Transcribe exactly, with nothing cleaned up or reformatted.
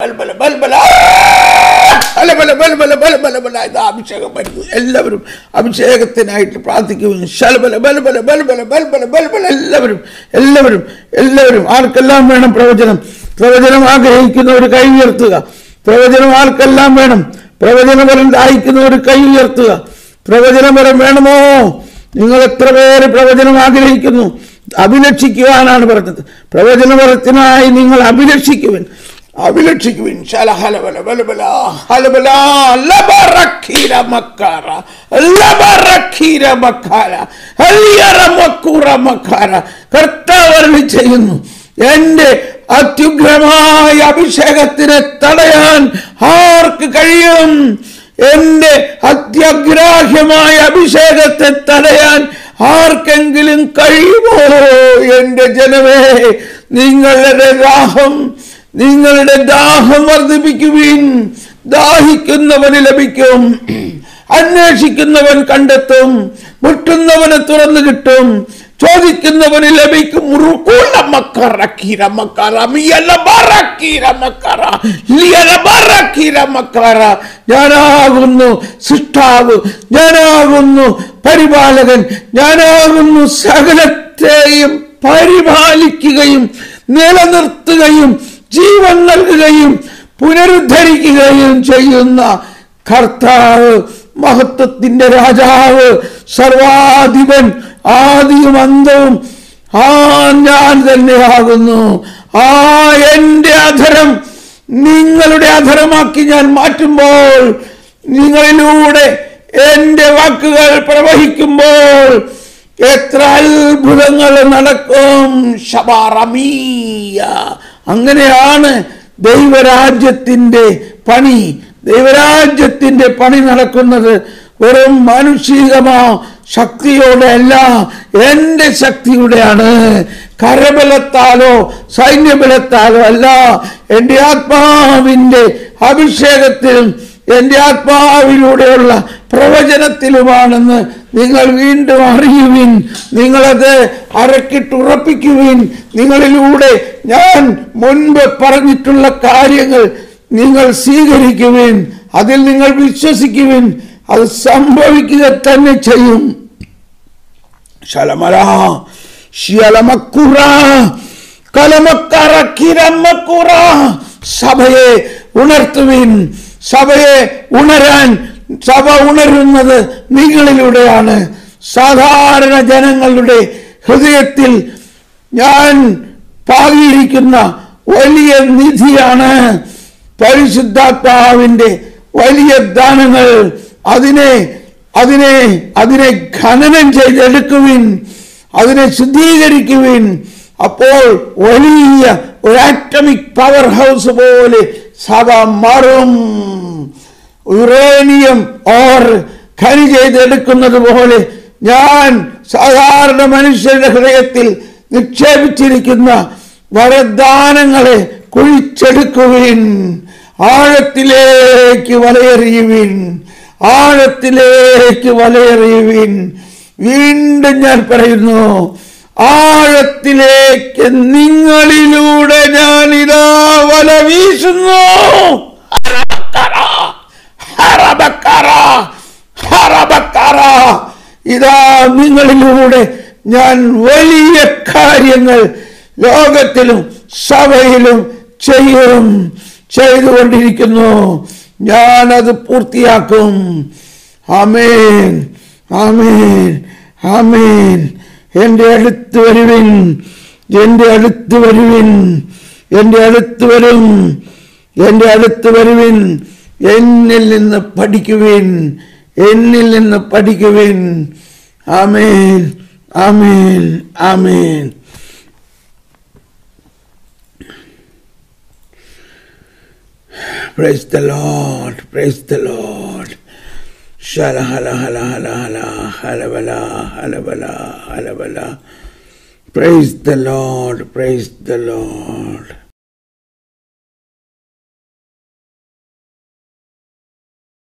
ബൽബല ബൽബല അലബല ബൽബല ബൽബല ബല. ഇത് അഭിഷേകം വരുന്നു. എല്ലാവരും അഭിഷേകത്തിനായിട്ട് പ്രാർത്ഥിക്കുന്നു. ശലബല ബൽബല ബൽബല ബൽബല ബൽബല. എല്ലാവരും എല്ലാവരും എല്ലാവരും ആർക്കെല്ലാം വേണം പ്രവചനം? പ്രവചനം ആഗ്രഹിക്കുന്നവർ കൈ ഉയർത്തുക. പ്രവചനം ആർക്കെല്ലാം വേണം? പ്രവചനപരം ദാഹിക്കുന്നവർ കൈ ഉയർത്തുക. പ്രവചനപരം വേണമോ? നിങ്ങൾ എത്ര പേര് പ്രവചനം ആഗ്രഹിക്കുന്നു? അഭിലഷിക്കുവാനാണ് പറഞ്ഞത്. പ്രവചനപരത്തിനായി നിങ്ങൾ അഭിലഷിക്കുവിൻ, അഭിലഷിക്കുവിൻ. ശലഹലബല ബലബല ഹലബല ലബറഖീര മക്കാര ലബറഖീര മക്കാര ഹലിയറ മക്കൂറ മക്കാര. കർത്താവ് അരുളി ചെയ്യുന്നു, എന്റെ അത്യുഗ്രമായ അഭിഷേകത്തിനെ തടയാൻ ആർക്ക് കഴിയും? എന്റെ അത്യഗ്രാഹ്യമായ അഭിഷേകത്തെ തടയാൻ ആർക്കെങ്കിലും കഴിയുമോ? എന്റെ ജനമേ, നിങ്ങളുടെ ദാഹം നിങ്ങളുടെ ദാഹം വർദ്ധിപ്പിക്കുവിൻ. ദാഹിക്കുന്നവന് ലഭിക്കും, അന്വേഷിക്കുന്നവൻ കണ്ടെത്തും, മുട്ടുന്നവന് തുറന്നു കിട്ടും, ചോദിക്കുന്നവന് ലഭിക്കും. ഞാനാകുന്നു സൃഷ്ടാവ്, ഞാനാകുന്നു പരിപാലകൻ, ഞാനാകുന്നു സകലത്തെയും പരിപാലിക്കുകയും നിലനിർത്തുകയും ജീവൻ നൽകുകയും പുനരുദ്ധരിക്കുകയും ചെയ്യുന്ന കർത്താവ്, മഹത്വത്തിന്റെ രാജാവ്, സർവാധിപൻ, ആദിയും അന്തവും ആ ഞാൻ തന്നെയാകുന്നു. ആ എന്റെ അധരം നിങ്ങളുടെ അധരമാക്കി ഞാൻ മാറ്റുമ്പോൾ, നിങ്ങളിലൂടെ എന്റെ വാക്കുകൾ പ്രവഹിക്കുമ്പോൾ എത്ര അത്ഭുതങ്ങൾ നടക്കും. ശബാറമീയ. അങ്ങനെയാണ് ദൈവരാജ്യത്തിന്റെ പണി. ദൈവരാജ്യത്തിന്റെ പണി നടക്കുന്നത് വെറും മാനുഷികമോ ശക്തിയോടെ അല്ല, എന്റെ ശക്തിയുടെയാണ്. കരബലത്താലോ സൈന്യബലത്താലോ അല്ല, എന്റെ ആത്മാവിന്റെ അഭിഷേകത്തിലും എന്റെ ആത്മാവിലൂടെയുള്ള പ്രവചനത്തിലുമാണെന്ന് നിങ്ങൾ വീണ്ടും അറിയുവിൻ. നിങ്ങളത് അരക്കിട്ടുറപ്പിക്കുവിൻ. നിങ്ങളിലൂടെ ഞാൻ മുൻപ് പറഞ്ഞിട്ടുള്ള കാര്യങ്ങൾ നിങ്ങൾ സ്വീകരിക്കുവിൻ. അതിൽ നിങ്ങൾ വിശ്വസിക്കുവിൻ. അത് സംഭവിക്കുക തന്നെ ചെയ്യും. ശലമല ശലമക്കുറ കലമക്കറ കിരമക്കുറ. സഭയെ ഉണർത്തുവിൻ. സഭയെ ഉണരാൻ സഭ ഉണരുന്നത് നിങ്ങളിലൂടെയാണ്. സാധാരണ ജനങ്ങളുടെ ഹൃദയത്തിൽ ഞാൻ പാകിയിരിക്കുന്ന വലിയ നിധിയാണ് പരിശുദ്ധാത്മാവിന്റെ വലിയ ദാനങ്ങൾ. അതിനെ അതിനെ അതിനെ ഖനനം ചെയ്തെടുക്കുവിൻ, അതിനെ ശുദ്ധീകരിക്കുവിൻ. അപ്പോൾ വലിയ ഒരു ആറ്റമിക് പവർ ഹൗസ് പോലെ സഭ മാറും. യുറേനിയം ഓർ ഖനി ചെയ്തെടുക്കുന്നത് പോലെ ഞാൻ സാധാരണ മനുഷ്യരുടെ ഹൃദയത്തിൽ നിക്ഷേപിച്ചിരിക്കുന്ന വരദാനങ്ങളെ കുഴിച്ചെടുക്കുവിൻ. ആഴത്തിലേക്ക് വലയെറിയുവിൻ, ആഴത്തിലേക്ക് വലയെറിയുവിൻ. വീണ്ടും ഞാൻ പറയുന്നു, ആഴത്തിലേക്ക് നിങ്ങളിലൂടെ ഞാൻ ഇതാ വല വീശുന്നു. ഇതാ നിങ്ങളിലൂടെ ഞാൻ വലിയ കാര്യങ്ങൾ ലോകത്തിലും സഭയിലും ചെയ്യും, ചെയ്തുകൊണ്ടിരിക്കുന്നു. ഞാനത് പൂർത്തിയാക്കും. ആമേൻ, ആമേൻ, ആമേൻ. എൻ്റെ അടുത്ത് വരുവിൻ, എൻ്റെ അടുത്ത് വരുവിൻ, എൻ്റെ അടുത്ത് വരും, എൻ്റെ അടുത്ത് വരുവിൻ. എന്നിൽ നിന്ന് പഠിക്കുവിൻ, എന്നിൽ നിന്ന് പഠിക്കുവിൻ. ആമേൻ, ആമേൻ, ആമേൻ. Praise the Lord, praise the Lord. Shala hala hala hala hala halabala halabala halabala. Praise the Lord, praise the Lord.